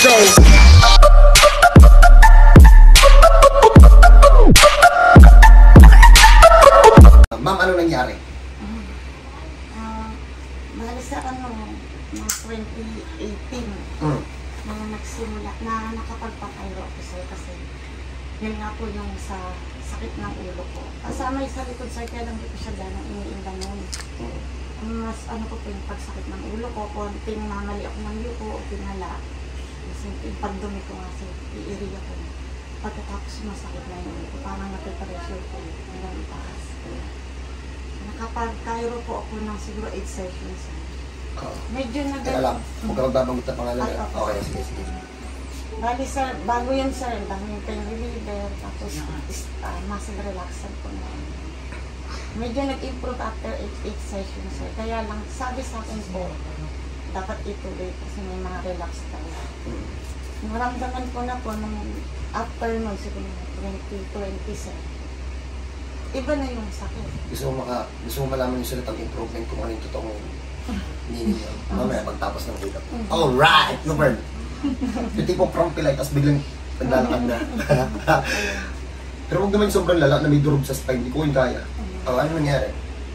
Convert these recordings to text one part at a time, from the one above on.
zone. Ma'am, ano nangyari? Bali sa mga 2018, na nagsimula, na nakapagpapayro ako sir kasi yun nga po yung sa sakit ng ulo ko. Kasama yung sa likod sir, kaya lang di ko siya gano'ng iniinda noon. Mas ano ko po yung pagsakit ng ulo ko, konting mamali ako ng yuko o pinala. Kasi yung pagdumi ko nga sir, iiriya ko. Pagkatapos masakit na yung ulo ko, parang napipressure ko hanggang itaas. Nakapag-Cairo po ako ng siguro 8 sessions. Medyo Teka lang, huwag ka magbabanggit na pangalan nila. Okay, sige. Bali sir, bago yun sir, daming pain reliever, tapos muscle relaxant po na. Medyo nag-improve after 8 sessions sir. Kaya lang, sabi sa akin po, dapat ituloy kasi may mga relax tayo. Naramdaman ko na po nung after nun, siguro 2020 sir. Iba na yung sakit. Gusto mo malaman yung salitang improvement kung ano yung totoong meaning niya. Mamaya pagtapos ng kita. Alright! Lupern! Yung tipong prampilay, tapos biglang naglalakad na. Pero huwag naman yung sobrang lala na may durog sa spine. Hindi ko yung kaya. Ano nangyari?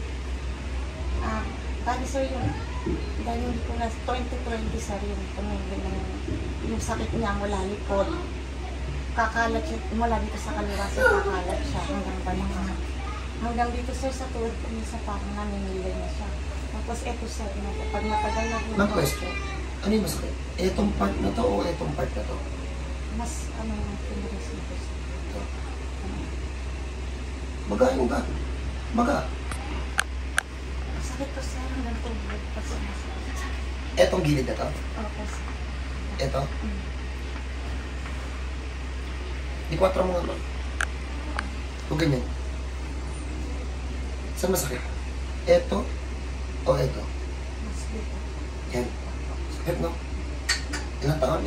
Bali sir yun. Dahil hindi ko na 2020 sir yun. Tumigil ng yung sakit niya mula likod. Kakalat siya, mula dito sa kaliwa sir, kakalat siya hanggang balakang. Hanggang dito sir sa tuhod ko minsan parang naninilay na siya. Tapos eto sir, pag matagal na Ma'am, question. Ano yung masakit? Etong part na to o etong part na to? mas ano yung pinres nito sir. Ito. Maga yung ba? Maga. Sakit ko sir hanggang tuhod pa sa masakit. Etong gilid na to? Opo sir. Eto? Di 4 mo nga ma'am. O ganyan. Saan masakit? Eto o eto? Mas dito. Yan. Sakit no? Ilang taon?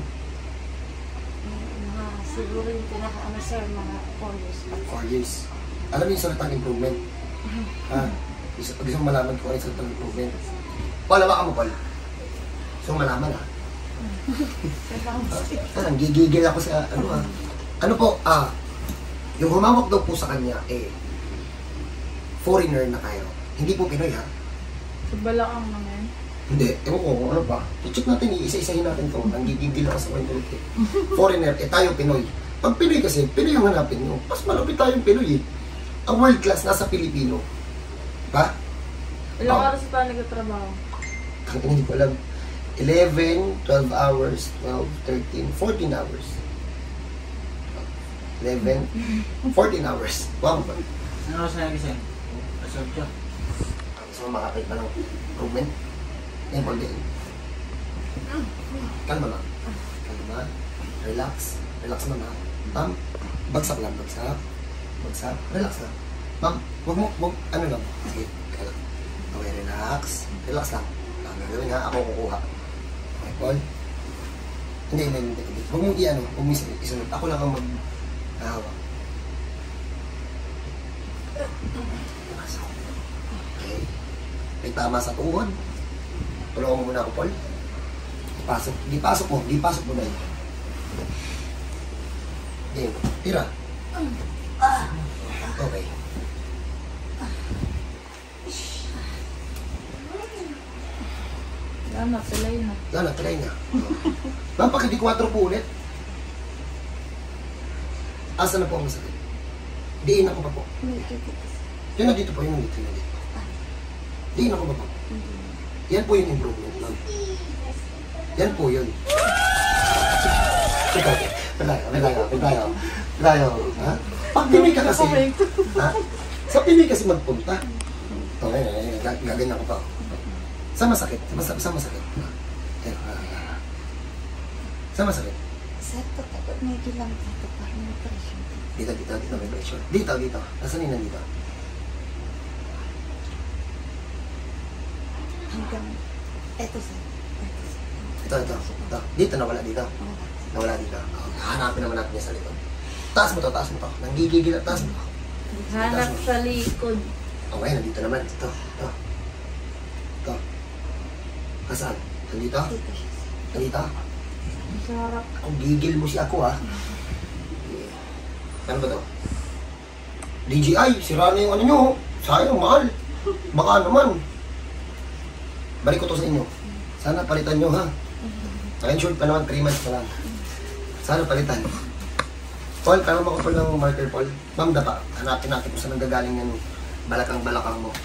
Siguro yung pinaka-ano sir, mga 4 years pa. 4 years. Alam mo yung salitang improvement? Ha? Gusto mo malaman kung ano yung salitang improvement? Paul, hawakan mo, Paul. Gusto mo malaman, ha? Parang gigigil ako sa, ano po, yung humawak daw po sa kanya, foreigner na kayo. Hindi po Pinoy, ha? Sa Balaang naman. Hindi. Ewan ko kung ano ba. I-check natin, isa-isahin natin ito. Ang gigigil ako sa kwento nito. Foreigner, tayo Pinoy. Pag Pinoy kasi, Pinoy ang hanapin nyo. Mas malapit tayong Pinoy, Ang world class nasa Pilipino. Ba? Ilang oras pa nagtatrabaho? Hindi ko alam. 11, 12 hours, 12, 13, 14 hours. 11, 14 hours. Wow ba? Ano oras na nagising? Asal siya. Gusto mo makakit na ng improvement? Import din. Kalma na. Kalma. Relax. Relax na na. Ma'am, bagsak lang. Bagsak. Bagsak. Relax na. Ma'am, wag, ano lang. Sige, kaya lang. Okay, relax. Relax lang. Ang gagawin ha, ako kukuha. Okay, Paul? Hindi. Huwag mong i-ano, huwag mong isunod. Ako lang ang mag-hawak. Okay. May tama sa tuhod. Tulungan mo muna ako, Paul. Di pasok mo na yun. Okay, tira. Okay. Lama, pilay na. Lala, try na. Ma'am, pakidi 4 po ulit. Asa na po ang masakit? Diin ako pa po. Yun na dito po, yun na dito. Diin ako pa po. Yan po yung improvement, ma'am. Yan po yun. Malayo. Ha? Pag Pinoy ka kasi, ha? Sa Pinoy kasi magpunta. Okay, gaganyan ko pa. Sa masakit? Sa masakit? Sa masakit? Sa ito, tapos medyo lang dito, parang may pressure. Dito may pressure. Dito. Nasaan yun nandito? Hanggang, eto sir. Ito. Dito, nawala dito. Nawala dito. Hanapin naman natin niya sa likod. Taas mo to. Nanggigigil at taas mo to. Hanap sa likod. Okay, nandito naman. Ito. Kasaan? Nandito? Dito siya sir. Nandito? Sarap. Kung gigil mo si ako, ha? Ano ba to? DJI, sira na yung ano nyo. Sayang, mahal. Baka naman. Balik ko to sa inyo. Sana palitan nyo, ha? Naka-insured pa naman, 3 months pa lang. Sana palitan. Paul, kaya mo ko ng marker, Paul. Ma'am, dapa. Hanapin natin kung saan nanggagaling yung balakang-balakang mo.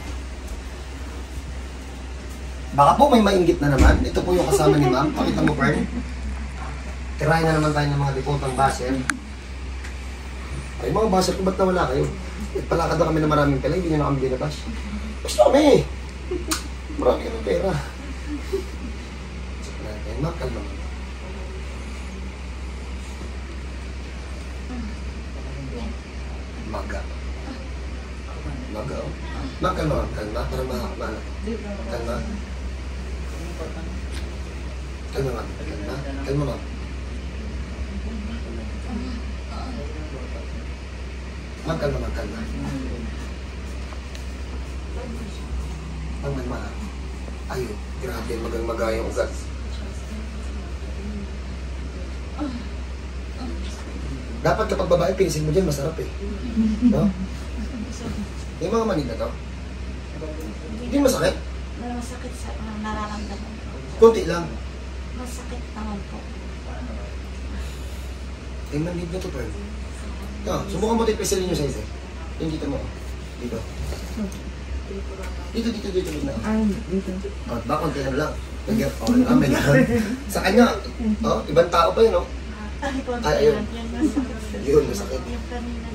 Baka po may mainggit na naman. Ito po yung kasama ni ma'am. Pakita mo, Fern. Tirahin na naman tayo ng mga dipotang basher. Ay, mga basher, ba't nawala kayo? Palakad na kami na maraming pala, hindi nyo na kami binabas. Gusto kami! Marami kami pera. Check natin. Ma'am, kalma mo. Maga. Maga, oh. Ma'am, kalma, ma'am. Kalma, para mahakma. Kalma. Kalma, ma'am. Kalma. Kalma, ma'am. Ma'am, kalma, ma'am. Kalma. Ma'am, kalma. Ayun, grabe. Magang-maga yung ugat. Dapat kapag babae, pinisil mo dyan, masarap eh. No? Yung mga manid na to, hindi masakit. Masakit sa nararamdaman ko. Kunti lang. Masakit naman po. Yung manid na to, Pearl. No, subukan mo tayo pisilin yung size eh. Yung dito mo. Dito. Dito na. Ay, dito. Oh, baka konti lang lang. Nagyan, oh, may ganun. Sa kanya, oh, ibang tao pa yun, oh. Ay, ayun. Yun, masakit. Yung kanina.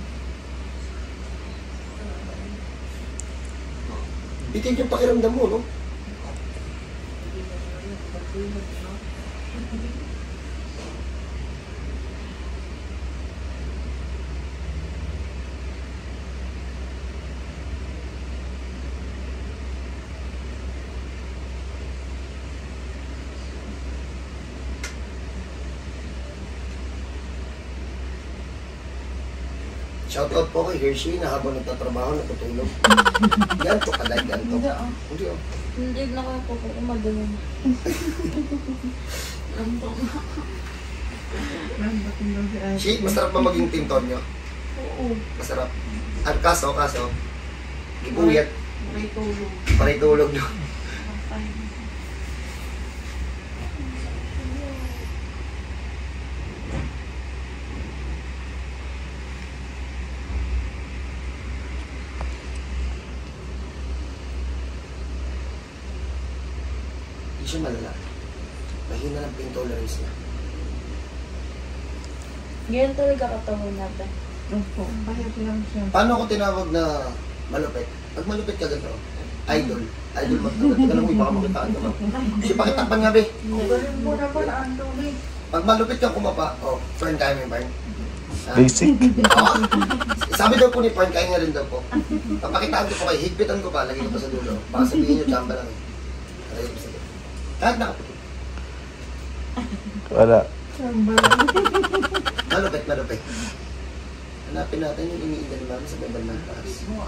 Bitin yung pakiramdam mo, no? Shoutout po kay Hershey na habang nagtatrabaho, natutulog. Yan po, kadahit ganito. Hindi ah. Hindi, oh. Hindi na kayo po kung umadala na. Shit, masarap ba maging tinton nyo? Oo. Masarap. At kaso, gibuyat, May tulong. paray tulog nyo. Hindi siya malala. Mahina ng pain tolerance niya. Ganyan talaga katawan natin. Opo, bayad lang siya. Paano ko tinawag na malupit? Pag malupit ka ganito, idol. Idol magtawag. Teka lang, baka makitaan ka ba? Kasi pakitakpan nga, be. Galing mo naman, Ando, eh. Pag malupit kang kumapa, oh, Fern, kaya mo yung Fern? Ah, Basic. oo. Sabi daw po ni Fern, kaya nga rin daw po. Papakitaan ko po kayo, higpitan ko pa, lagay ko pa sa dulo. Baka sabihin nyo, chamba lang eh. Lagay ko sa dulo. Kahit nakapit. Wala. Malupit. Hanapin natin yung iniinda ni Mami sa bebal ng taas.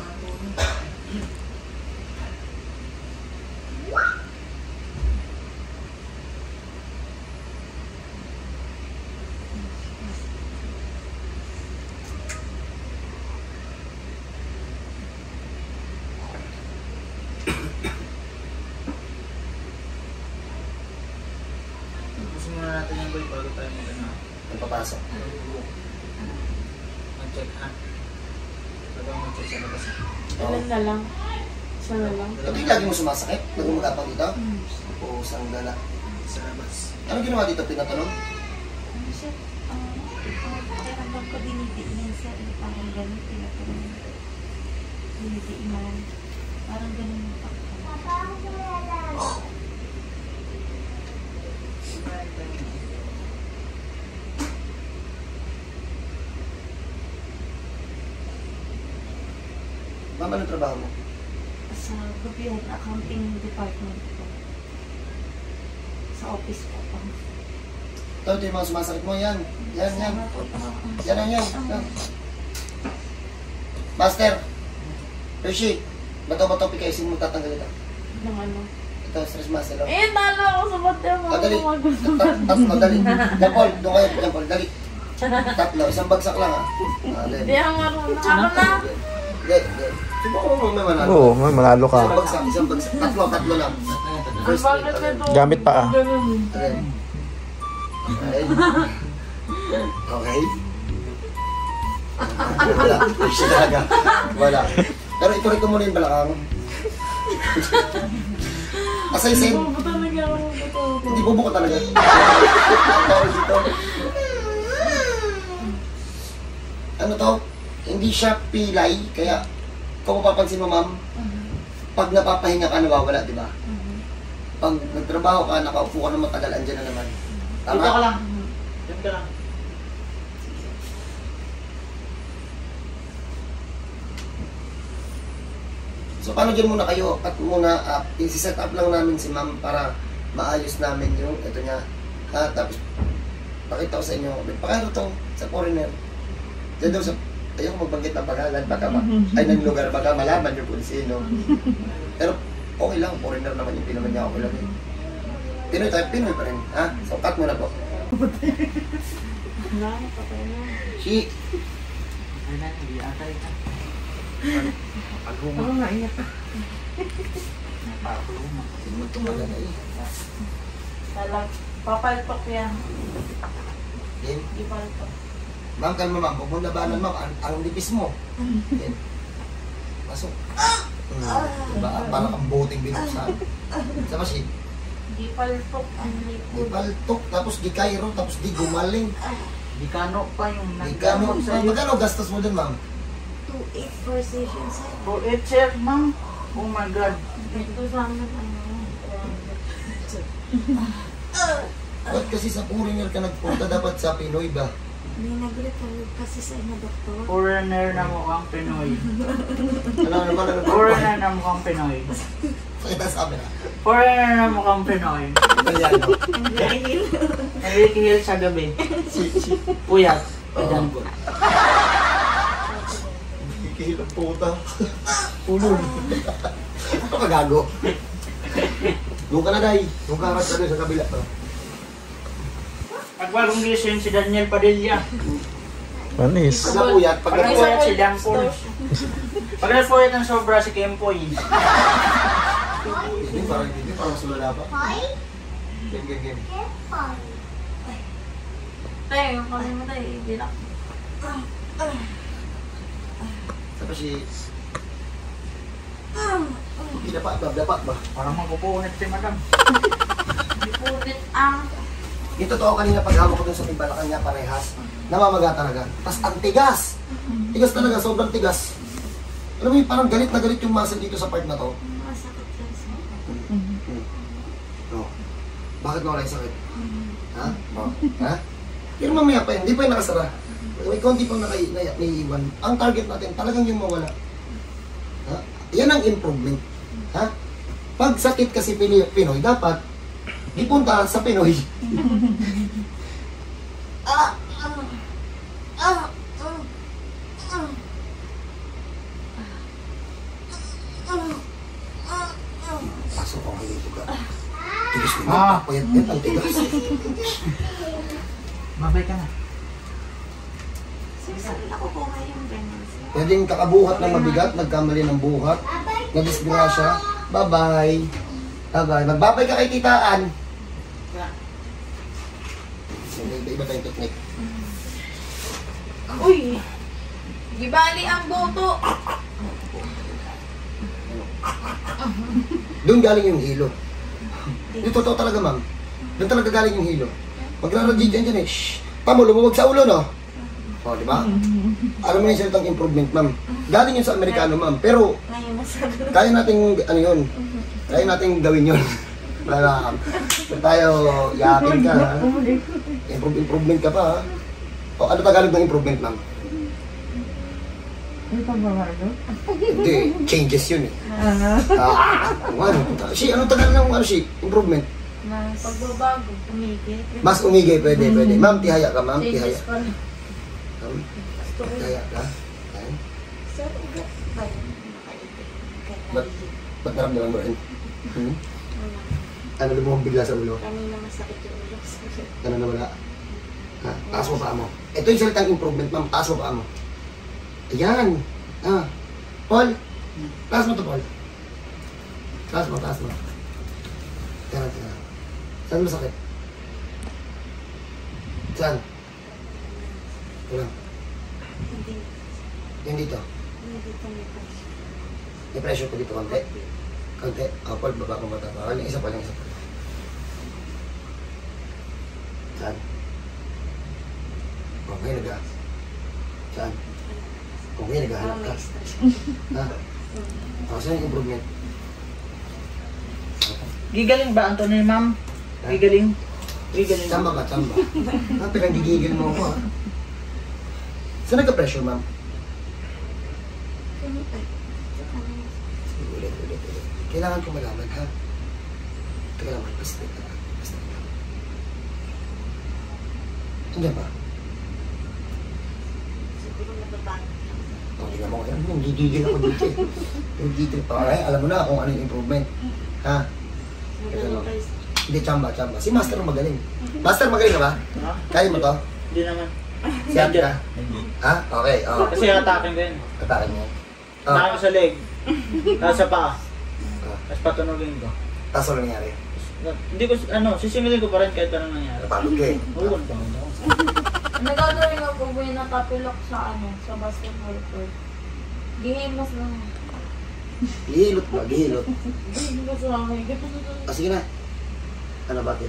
Gusto muna natin yung boy bago tayo mag-ano. Ang papasok. Mag-check ha. Bago mag-check sa labas. Ilan na lang? Isa na lang? Ito yung lagi mo sumasakit? Lagi mo magapang dito? O sang gala? Sa labas. Ano ginawa dito? Pinatulog? Ano siya? Pakiramdam ko dinidiin siya. Parang ganun. Pinatulong. Dinidiin. Parang ganun yung pakiramdam. Ma'am, anong trabaho mo? Sa gobyerno, accounting department po. Sa office po. Ito yung mga sumasakit mo. Yan. Yan. Yan. Master. Hershey. Bato-bato pikaisin mo tatanggal ito. Ng ano? Ito. Ito, stress muscle. Oh. Eh, talo ako sa bata mo. Dali. Tapos madali. Yan, Paul. Doon kayo. Yan, Paul. Dali. Tatlo. Isang bagsak lang, ha. Hindi ako marunong. Ako na. Hindi. Subukan mo may manalo. Oo, may manalo ka. Isang bagsak. Tatlo lang. Ang bakit ito? Gamit pa ah. Ganun. Okay. Okay. Okay. Wala. Siya talaga. Wala. Pero ituloy ko muna yung balakang. Asay-sin. Buto talaga ako. Buto. Hindi bubuko talaga. Tawag dito. Ano to? Hindi siya pilay. Kaya kung mapapansin mo, ma'am, pag napapahinga ka, nawawala, di ba? Pag nagtrabaho ka, nakaupo ka na matagal, andyan na naman. Dito ka Tama? lang. Diyan ka lang. So paano dyan muna kayo at muna isi-set up lang namin si ma'am para maayos namin yung ito niya. Tapos pakita ko sa inyo, pakano to sa foreigner. Diyan daw sa, ayoko magbanggit ng pangalan, baka ay ng lugar, baka malaman nyo kung sino. Pero okay lang, foreigner naman yung pinaman niya, okay lang yun. Pinoy tayo, Pinoy pa rin. So cut muna po. Wala, patay na. Si, Ay na, hindi atay ka. Oo nga, iyak ka. Napapuluma. hindi mo tumagal na eh. Talag. Papaltok yan. Game. Di paltok. Ma'am, kalma ma'am, huwag mong labanan ma'am, ang lipis mo. Yan. Pasok. Diba? Parang ang boting binuksan. Sama si, Di paltok. Ang di likod. baltok, tapos di kairo, tapos di gumaling. Di kano pa yung Di gano'n. Magkano gastos mo dun ma'am? 2.8 per session, sir. Oh, chef, ma'am. Oh my God. Ito sa amin, ano. Ba't kasi sa foreigner ka nagpunta, dapat sa Pinoy ba? May nag-recommend kasi sa inyo, doktor. Foreigner na mukhang Pinoy. Ano ba na Foreigner na mukhang Pinoy. Pakita sa amin ha. Foreigner na mukhang Pinoy. Italiano. Nagkikihil sa gabi. Puyat. Ayan ko. Kikihil ang puta. Ulol. Ano ka gago? Doon ka na day. Doon ka harap ka doon sa kabila. Pag bagong gising si Daniel Padilla. Manis. Pag napuyat, pag Pag napuyat. napuyat si Dampol. Pag napuyat ng sobra si Kempoy. Hindi, parang sulala pa. Game. Tayo, yung kami mo tayo. Hindi na. Tapos si... Dapat ba? Parang magpupunit si Madam. Di punit ang. Yung totoo kanina pag hawak ko dun sa timbalakan niya parehas, namamaga talaga. Tapos ang tigas. Tigas talaga, sobrang tigas. Alam mo yung parang galit na galit yung muscle dito sa part na to. Masakit yan, sir. No. Bakit nawala yung sakit? Ha? No. Ha? Pero mamaya pa yun, hindi pa yung nakasara. May konti pang naiiwan. Ang target natin talagang yung mawala. Ha? Yan ang improvement. Ha? Pag sakit kasi Pinoy, dapat ipunta sa Pinoy. Pasok ako dito ka. Tigas mo. Puyat yan, ang tigas. Babay ka na. Sir, sabi na ko po ngayon, ganyan, sir. Pwedeng kakabuhat ng mabigat, nagkamali ng buhat, nadisgrasya. Bye-bye. Bye-bye. Magbabay ka kay titaan. Iba tayong technique. Uy! Di bali ang boto. Doon galing yung hilo. Yung totoo talaga, ma'am. Doon talaga galing yung hilo. Magra-radiate yan dyan eh. Shhh! Tamo, lumabag sa ulo, no? O, di ba? Alam mo yung salitang improvement, ma'am. Galing yun sa Amerikano, ma'am. Pero, Ngayon, masagot. kaya nating, ano yun? Kaya nating gawin yun. Para tayo, yakin ka, ha? Improvement ka pa, ha? O, ano Tagalog ng improvement, ma'am? Ano pa ba ano? Hindi, changes yun eh. Ano? Anong Tagalog ng ano, improvement? Mas pagbabago. Umigit. Mas umigay, pwede. Ma'am, tihaya ka, ma'am. Tihaya. Changes pa rin. Ma'am, tihaya ka. Ayan. Sir, ugat ba yun? Nakaipit. Ba't naramdaman mo rin? Ano lumubog bigla sa ulo? Kanina masakit yung ulo. Ano na wala? Ha? Taas mo paa mo. Ito yung salitang improvement, ma'am. Taas mo paa mo. Ayan. Paul. Taas mo to, Paul. Taas mo, taas mo. Tara. Saan mo sakit? Saan? Wala. Hindi. Yan dito. Hindi dito may pressure. May pressure ko dito konti. Konti. Paul, baba mo mata. Yung isa pa. Saan? Okay, Saan? Okay, naghahanap ka. Ha? Saan yung improvement? Gigaling ba, Anthony, ma'am? Gigaling? Gigaling. Tsamba ka, tsamba. Pinagigigil mo ako, ha? Saan nagka-pressure, ma'am? Ulit. Kailangan ko malaman, ha? Teka naman, basta. Hindi ba? Siguro natatakot. Tingnan mo ngayon, nanggigigil ako dito eh. Nanggigigil pa. Ay, alam mo na kung ano yung improvement. Ha? Hindi, tsamba. Si Master magaling. Master, magaling ka ba? Ha? Kaya mo to? Hindi naman. Si Andra? Ha? Okay, Kasi atakin ko yun. Katakin mo. Atakin ko sa leg. Tapos sa paa. Tapos patunogin ko. Tapos ano nangyari? Hindi ko, sisingilin ko pa rin kahit anong nangyari. Napagod ka eh. Oo, pagod ako. Nagagawin ako may nakapilok sa sa basketball court. Gihimas lang. Gihilot ba? Gihilot. Gihimas lang. Sige na. Ano, bakit?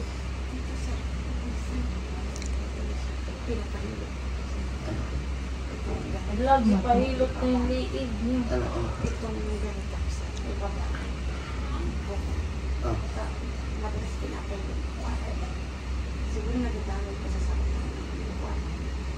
Lagi pahilot na yung liig niya. Ano? Itong ganito sa ibaba. Oh. Madalas pinatay yung water. Siguro nagdadamay ko sa sakit ng water.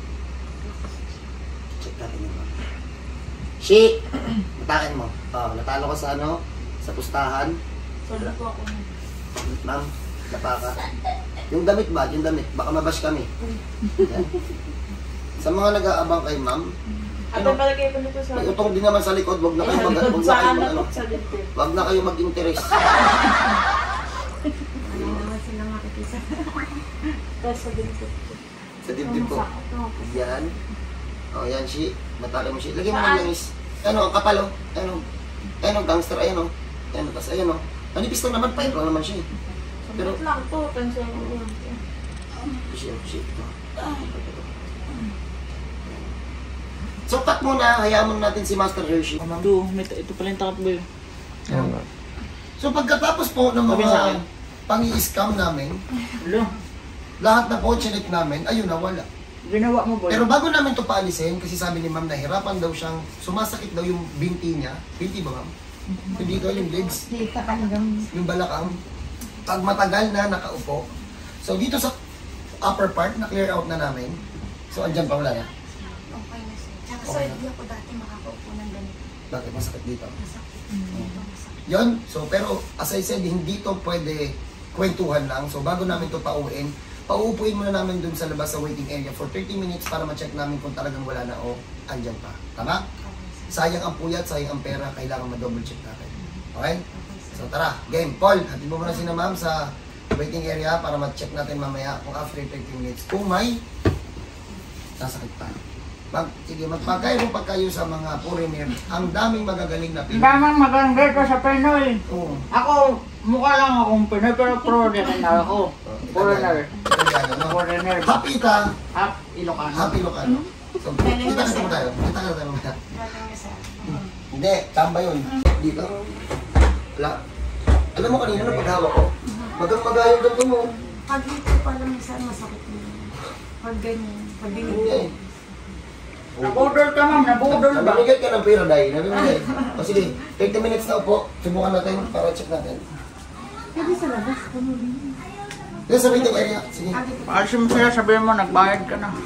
Check natin yung mga. Shi! Matakin mo. Natalo ka sa sa pustahan. Sabi ko ako na. Ma'am, napaka. Yung damit ba? Yung damit. Baka mabash kami. Yan. Sa mga nag-aabang kay ma'am, Ate, palagay ko nito sa... may utong din naman sa likod. Wag na kayo Sa dito. Wag na kayo mag-interest. Ano naman sila makikisa? Tapos sa dito. Sa dibdib ko. Yan. Yan, Shi. Matalo mo, Shi. Lagyan mo ng Saan? langis. Ang kapal, oh. Ang gangster, ayan, oh. Tapos, ayan, oh. Manipis lang naman, pain lang naman siya, eh. Pero- Sabit lang to. Tansya mo yan. Shi. So, cut muna. Hayaan mo natin si Master Hershey. Ito pala yung takap ba yun? So, pagkatapos po ng Sabi sa akin. mga pang-i-scam namin, Hello? lahat na po chinik namin, ayun, nawala. Ginawa mo ba Pero bago namin to paalisin, kasi sabi ni ma'am, nahirapan daw siyang, sumasakit daw yung binti niya. Binti ba, ma'am? Hindi daw yung legs, yung balakang. Pag matagal na nakaupo. So dito sa upper part, na-clear out na namin. So andyan pa wala na. Okay na siya. Tsaka Okay sir, na. hindi ako dati makakaupo ng ganito. Bakit masakit dito? Masakit. Ito masakit. Yon, so pero as I said, hindi to pwede kwentuhan lang. So bago namin to pauwiin, pauupuin muna namin dun sa labas sa waiting area for 30 minutes para ma-check namin kung talagang wala na o andyan pa. Tama? Sayang ang puyat, sayang ang pera, kailangan ma-double check natin. Okay? So tara, game. Paul, hatid mo muna si na ma'am sa waiting area para ma-check natin mamaya kung after 30 minutes kung may sasakit pa. Sige, magpakairo pa kayo sa mga foreigner. Ang daming magagaling na Pinoy. Damang maganda ito sa Pinoy. Oo. Ako, mukha lang akong Pinoy, pero foreigner ako. Foreigner. Italiano, no? Foreigner. Hapita, Half Ilocano. happy Ilocano. So, kita ka tayo. Kita ka tayo. Galing na sir. Hindi, tamba yun. Dito. Wala. Alam mo kanina na paghawak ko. Magang-magayong ganito mo. Pag dito pa lang sir, masakit na. Pag ganyan. Pag Hindi. ganyan. Nabudol ka ma'am, nabudol ba? Namimigay ka ng pera dahil. Namimigay. O sige, 30 minutes na upo. Subukan natin para check natin. Pwede sa labas. Dito sa waiting area. Sige. Paasim sila, sabihin mo, nagbayad ka na.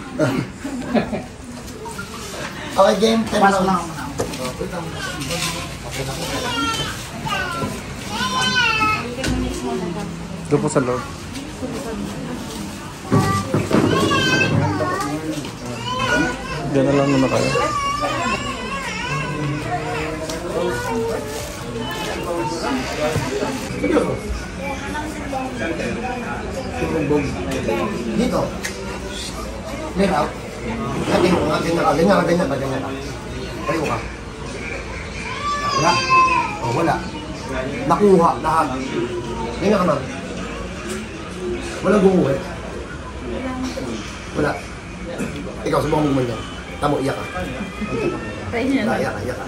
Okay, game. 10 Pas rounds. lang. Doon po sa loob. Diyan na lang muna kayo. Tumumbog. Dito. Clear out. Ganyan ka, ganyan ka. Tayo ka. Wala. O, wala. Nakuha lahat. Ganyan ka, ma'am. Wala gumuwi. Wala. Ikaw, subukan mo gumanyan. Tamo, iyak ka. Iyak ka.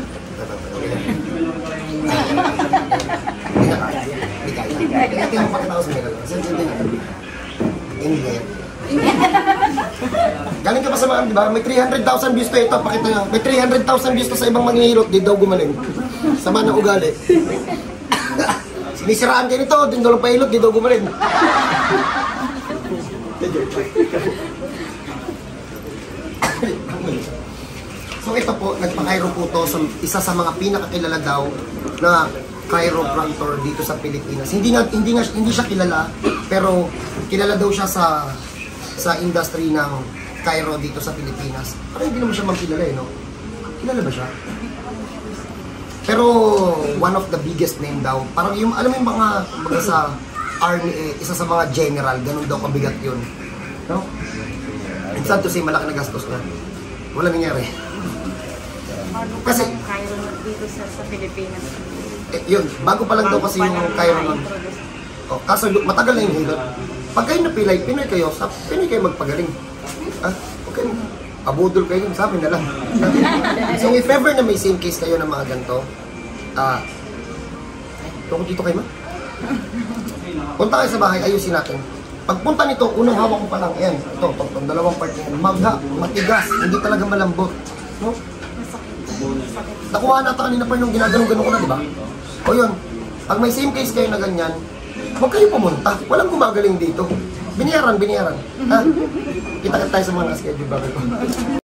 Iyak ka. Ito yung pakita ko sa mga. Hindi. Galing ka pa sa mga, di ba? May 300,000 views to ito. Pakita nyo. May 300,000 views to sa ibang manghihirot. Di daw gumaling. Sama ng ugali. Sinisiraan kayo nito. Di daw lang pahilot. Di daw gumaling. So ito po, nagpa-chiro po to sa isa sa mga pinakakilala daw na chiropractor dito sa Pilipinas. Hindi siya kilala, pero kilala daw siya sa industry ng chiro dito sa Pilipinas. Parang hindi naman siya magkilala no? Kilala ba siya? Pero one of the biggest name daw. Parang yung, alam mo yung mga sa army, isa sa mga general, ganun daw kabigat yun. No? It's sad to say, malaki na gastos na. Wala nangyari. Kasi dito sa Pilipinas. Yun, bago pa lang daw kasi yung chiro nun. Oh, kaso matagal na yung hilot. Pag kayo napilay, Pinoy kayo magpagaling. Okay, abudol kayo, sabi na lang. So if ever na may same case kayo ng mga ganito, tungkol dito kayo ma? Punta kayo sa bahay, ayusin natin. Pagpunta nito, unang hawak ko pa lang, ayan, ito, dalawang part niya, matigas, hindi talaga malambot. No? Nakuha natin kanina pa yung ginagano-gano ko na, di ba? O yun, pag may same case kayo na ganyan, huwag kayo pumunta. Walang gumagaling dito. Biniyaran. Ha? Kita-kita tayo sa mga schedule bago ko.